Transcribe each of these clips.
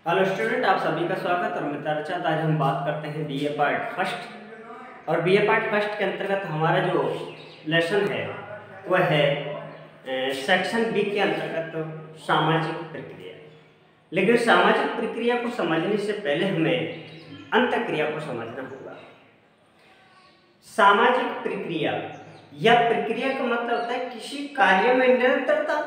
Hello student, आप सभी का स्वागत। और मित्र अर्चद, आज हम बात करते हैं बीए पार्ट फर्स्ट। और बीए पार्ट फर्स्ट के अंतर्गत हमारा जो लेसन है वह है सेक्शन बी के अंतर्गत सामाजिक प्रक्रिया। लेकिन सामाजिक प्रक्रिया को समझने से पहले हमें अंतःक्रिया को समझना होगा। सामाजिक प्रक्रिया या प्रक्रिया का मतलब होता है किसी कार्य में निरंतरता,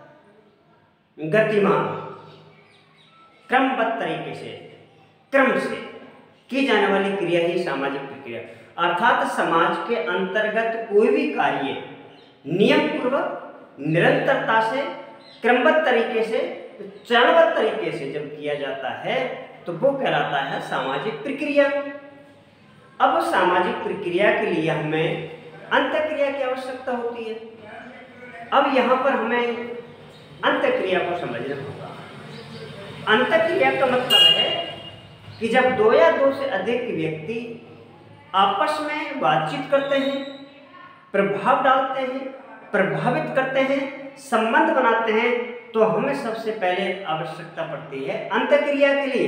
गतिमान, क्रमबद्ध तरीके से, क्रम से की जाने वाली क्रिया ही सामाजिक प्रक्रिया। अर्थात समाज के अंतर्गत कोई भी कार्य नियम पूर्वक, निरंतरता से, क्रमबद्ध तरीके से, चरणबद्ध तरीके से जब किया जाता है तो वो कहलाता है सामाजिक प्रक्रिया। अब सामाजिक प्रक्रिया के लिए हमें अंतःक्रिया की आवश्यकता होती है। अब यहाँ पर हमें अंतःक्रिया को समझना होगा। अंतःक्रिया का मतलब है कि जब दो या दो से अधिक व्यक्ति आपस में बातचीत करते हैं, प्रभाव डालते हैं, प्रभावित करते हैं, संबंध बनाते हैं, तो हमें सबसे पहले आवश्यकता पड़ती है अंतःक्रिया के लिए।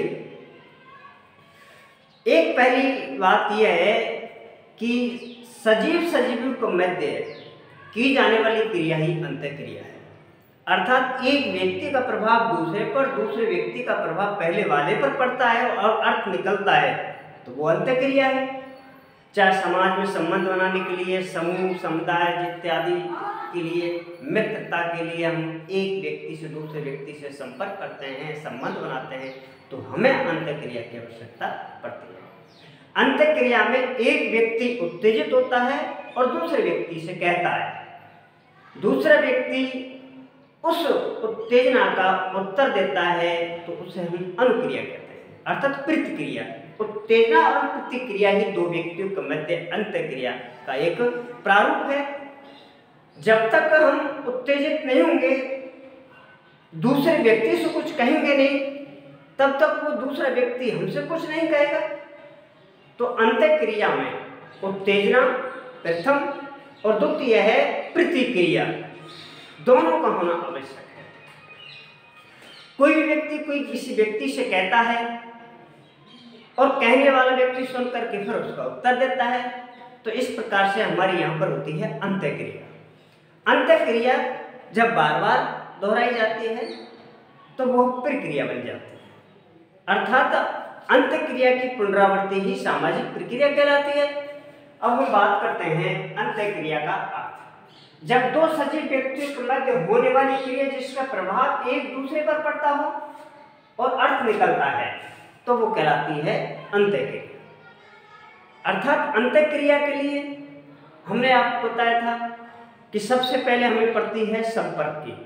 एक पहली बात यह है कि सजीव सजीवों के मध्य की जाने वाली क्रिया ही अंतःक्रिया है। अर्थात एक व्यक्ति का प्रभाव दूसरे पर, दूसरे व्यक्ति का प्रभाव पहले वाले पर पड़ता है और अर्थ निकलता है तो वो अंतःक्रिया है। चाहे समाज में संबंध बनाने के लिए, समूह, समुदाय इत्यादि के लिए, मित्रता के लिए हम एक व्यक्ति से दूसरे व्यक्ति से संपर्क करते हैं, संबंध बनाते हैं, तो हमें अंतःक्रिया की आवश्यकता पड़ती है। अंतःक्रिया में एक व्यक्ति उत्तेजित होता है और दूसरे व्यक्ति से कहता है, दूसरा व्यक्ति उस उत्तेजना का उत्तर देता है तो उसे हम अनुक्रिया कहते हैं, अर्थात प्रतिक्रिया। उत्तेजना और प्रतिक्रिया ही दो व्यक्तियों के मध्य अंतःक्रिया का एक प्रारूप है। जब तक हम उत्तेजित नहीं होंगे, दूसरे व्यक्ति से कुछ कहेंगे नहीं, तब तक वो दूसरा व्यक्ति हमसे कुछ नहीं कहेगा। तो अंतःक्रिया में उत्तेजना प्रथम और द्वितीय है प्रतिक्रिया, दोनों का होना आवश्यक है। कोई भी व्यक्ति कोई किसी व्यक्ति से कहता है और कहने वाला व्यक्ति सुन करके फिर उसका उत्तर देता है, तो इस प्रकार से हमारी यहाँ पर होती है अंतःक्रिया। अंतःक्रिया जब बार बार दोहराई जाती है तो वो प्रक्रिया बन जाती है। अर्थात अंतःक्रिया की पुनरावृत्ति ही सामाजिक प्रक्रिया कहलाती है। अब हम बात करते हैं अंतःक्रिया का अर्थ। जब दो सजीव व्यक्तियों के मध्य होने वाली क्रिया जिसका प्रभाव एक दूसरे पर पड़ता हो और अर्थ निकलता है तो वो कहलाती है अंतःक्रिया। अर्थात अंतःक्रिया के लिए हमने आपको बताया था कि सबसे पहले हमें पड़ती है संपर्क की।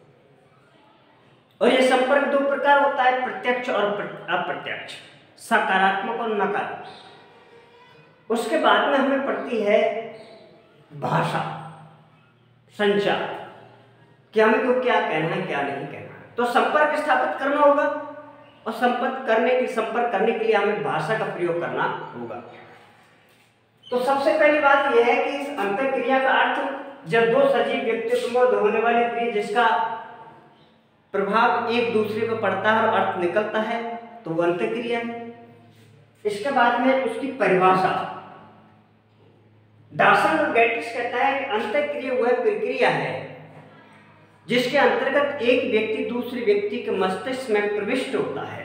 और ये संपर्क दो प्रकार होता है, प्रत्यक्ष और अप्रत्यक्ष, सकारात्मक और नकारात्मक। उसके बाद में हमें पड़ती है भाषा, संचार, कि हमें को क्या कहना है, क्या नहीं कहना है। तो संपर्क स्थापित करना होगा और संपर्क करने के लिए हमें भाषा का प्रयोग करना होगा। तो सबसे पहली बात यह है कि इस अंतःक्रिया का अर्थ, जब दो सजीव व्यक्तियों के मध्य होने वाली क्रिया जिसका प्रभाव एक दूसरे पर पड़ता है और अर्थ निकलता है तो वो अंतःक्रिया है। इसके बाद में उसकी परिभाषा, डार्सन और गैटिस कहता है कि अंतःक्रिया वह प्रक्रिया है जिसके अंतर्गत एक व्यक्ति दूसरे व्यक्ति के मस्तिष्क में प्रविष्ट होता है।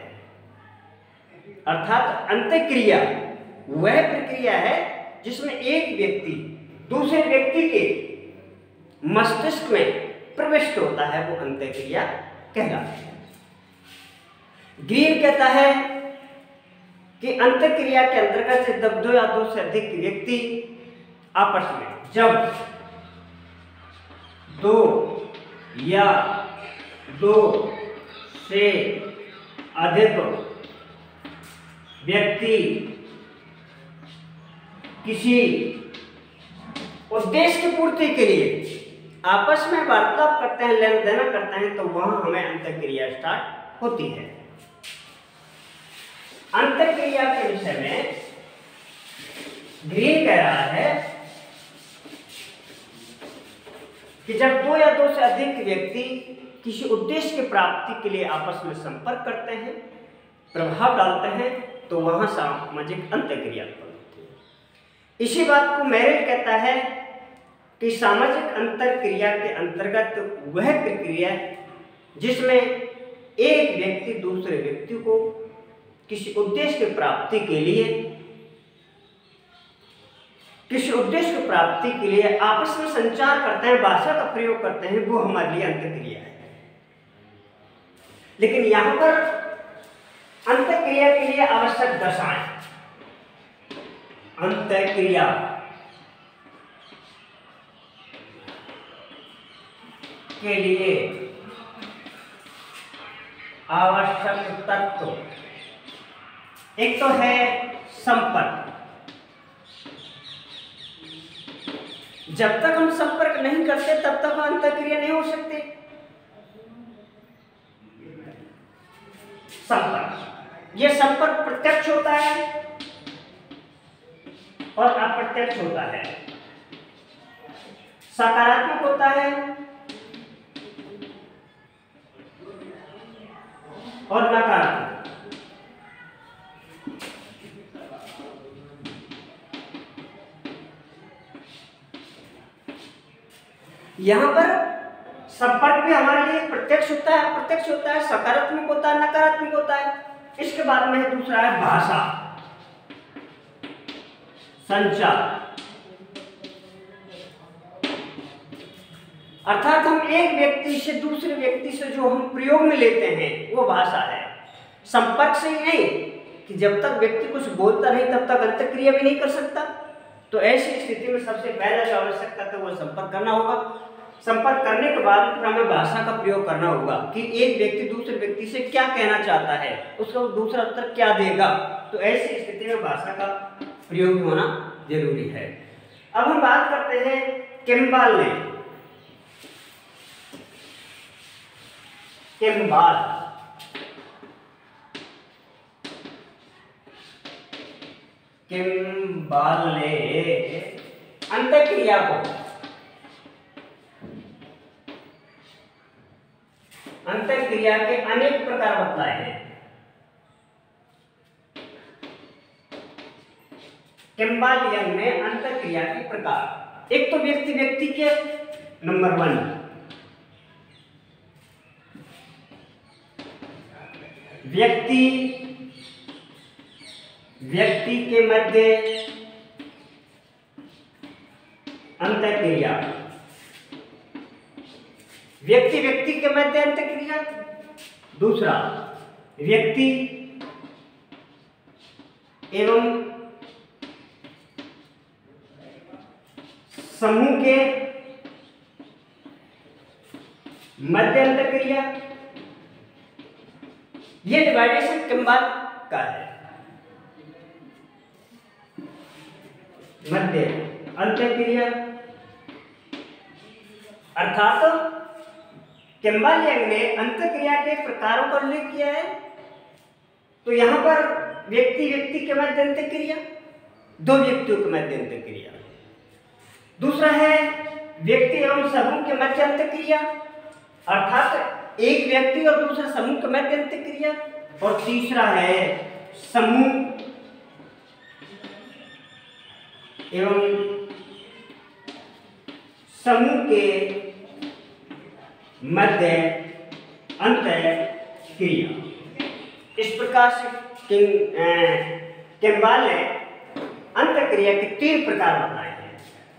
अर्थात अंतःक्रिया वह प्रक्रिया है जिसमें एक व्यक्ति दूसरे व्यक्ति के मस्तिष्क में प्रविष्ट होता है, वो अंतःक्रिया कहलाती है। ग्रीन कहता है कि अंतःक्रिया के अंतर्गत जब दो या दो से अधिक व्यक्ति आपस में, जब दो या दो से अधिक व्यक्ति किसी उद्देश्य की पूर्ति के लिए आपस में वार्तालाप करते हैं, लेन देन करते हैं, तो वहां हमें अंतःक्रिया स्टार्ट होती है। अंतःक्रिया के विषय में ग्रीन कह रहा है कि जब दो या दो से अधिक व्यक्ति किसी उद्देश्य की प्राप्ति के लिए आपस में संपर्क करते हैं, प्रभाव डालते हैं तो वहाँ सामाजिक अंतःक्रिया उत्पन्न होती है। इसी बात को मेरिल कहता है कि सामाजिक अंतःक्रिया के अंतर्गत वह प्रक्रिया जिसमें एक व्यक्ति दूसरे व्यक्ति को किसी उद्देश्य की प्राप्ति के लिए आपस में संचार करते हैं, भाषा का प्रयोग करते हैं, वो हमारे लिए अंतःक्रिया है। लेकिन यहाँ पर अंतःक्रिया के लिए आवश्यक दशाएं, अंतःक्रिया के लिए आवश्यक तत्व, एक तो है संपर्क। जब तक हम संपर्क नहीं करते तब तक अंतःक्रिया नहीं हो सकती। संपर्क, यह संपर्क प्रत्यक्ष होता है और अप्रत्यक्ष होता है, सकारात्मक होता है और नकारात्मक। यहां पर संपर्क भी हमारे लिए प्रत्यक्ष होता है, अप्रत्यक्ष होता है, सकारात्मक होता है, नकारात्मक होता है। इसके बाद में दूसरा है भाषा, संचार। अर्थात हम एक व्यक्ति से दूसरे व्यक्ति से जो हम प्रयोग में लेते हैं वो भाषा है। संपर्क से ही नहीं कि जब तक व्यक्ति कुछ बोलता नहीं तब तक अंतःक्रिया भी नहीं कर सकता। तो ऐसी स्थिति में सबसे पहला जो आवश्यकता है वो संपर्क करना होगा। संपर्क करने के बाद फिर हमें भाषा का प्रयोग करना होगा कि एक व्यक्ति दूसरे व्यक्ति से क्या कहना चाहता है, उसका दूसरा उत्तर क्या देगा। तो ऐसी स्थिति में भाषा का प्रयोग होना जरूरी है। अब हम बात करते हैं किम्बाल ने। किम्बाल ने अंतःक्रिया को अंतःक्रिया के अनेक प्रकार बतलाए हैं। किम्बाल ने अंतःक्रिया के प्रकार, एक तो व्यक्ति व्यक्ति के, नंबर 1 व्यक्ति के मध्य अंतःक्रिया, व्यक्ति व्यक्ति के मध्य अंतःक्रिया। दूसरा व्यक्ति एवं समूह के मध्य अंतःक्रिया। यह डिवाइडेशन किम्बाल का है। मध्य अंतःक्रिया अर्थात किम्बाल ने अंतःक्रिया के प्रकारों का उल्लेख किया है। तो यहां पर व्यक्ति व्यक्ति के मध्य अंतःक्रिया, दो व्यक्तियों के मध्य अंतःक्रिया। दूसरा है व्यक्ति एवं समूह के मध्य अंतःक्रिया, अर्थात एक व्यक्ति और दूसरा समूह के मध्य अंतःक्रिया। और तीसरा है समूह एवं समूह के मध्य अंतःक्रिया। इस प्रकार से किम्बाल ने अंतःक्रिया के 3 प्रकार बताए हैं।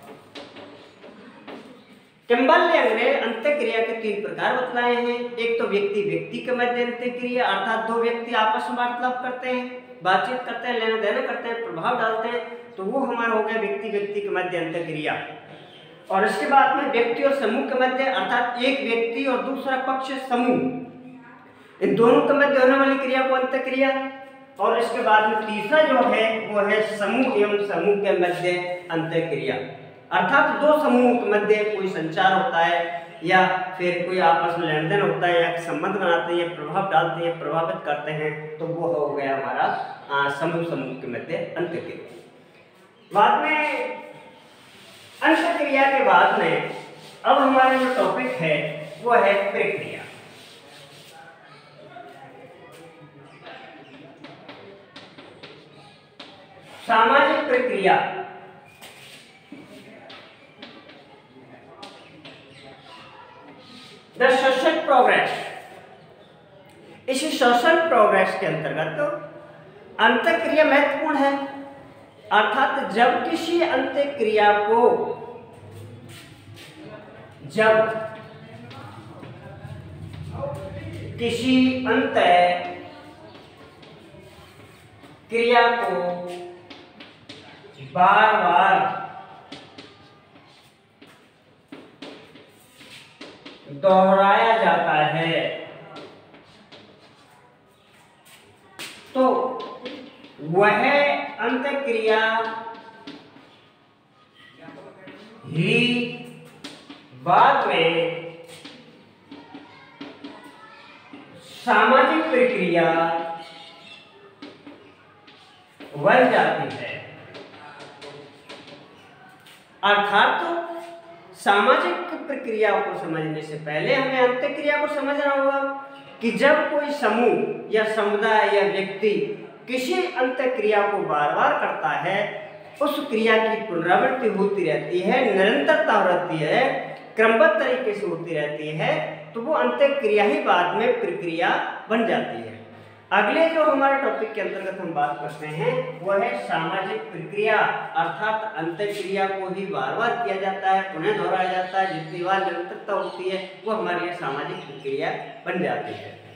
किम्बाल ने अंतःक्रिया के 3 प्रकार बतलाए हैं। एक तो व्यक्ति व्यक्ति के मध्य अंतःक्रिया, अर्थात दो व्यक्ति आपस में वार्तालाप करते हैं, बातचीत करते हैं, लेना देना करते हैं, प्रभाव डालते हैं, तो वो हमारा हो गया व्यक्ति व्यक्ति के मध्य अंतःक्रिया। और इसके बाद में व्यक्ति और समूह के मध्य, अर्थात एक व्यक्ति और दूसरा पक्ष समूह, इन दोनों के मध्य होने वाली क्रिया को अंतःक्रिया। और इसके बाद में तीसरा जो है वो है समूह एवं समूह के मध्य अंतःक्रिया, अर्थात दो समूहों के मध्य कोई संचार होता है या फिर कोई आपस में लेन देन होता है या संबंध बनाते हैं, प्रभाव डालते हैं, प्रभावित करते हैं, तो वो हो गया हमारा समूह के मध्य अंतःक्रिया। बाद में अंतःक्रिया के बाद में अब हमारा जो टॉपिक है वो है प्रक्रिया। सामाजिक प्रक्रिया द सोशल प्रोग्रेस। इस सोशल प्रोग्रेस के अंतर्गत अंतःक्रिया महत्वपूर्ण है, अर्थात जब किसी अंतःक्रिया को बार बार दोहराया जाता है तो वह अंतःक्रिया ही बाद में सामाजिक प्रक्रिया बन जाती है। अर्थात सामाजिक प्रक्रिया को समझने से पहले हमें अंतःक्रिया को समझना होगा कि जब कोई समूह या समुदाय या व्यक्ति किसी अंतःक्रिया को बार बार करता है, उस क्रिया की पुनरावृत्ति होती रहती है, निरंतरता रहती है, क्रमबद्ध तरीके से होती रहती है, तो वो अंतःक्रिया ही बाद में प्रक्रिया बन जाती है। अगले जो हमारे टॉपिक के अंतर्गत हम बात करते हैं वह है सामाजिक प्रक्रिया, अर्थात अंतःक्रिया को ही बार बार किया जाता है, पुनः दोहराया जाता है, जितनी बार निरंतरता होती है वो हमारी सामाजिक प्रक्रिया बन जाती है।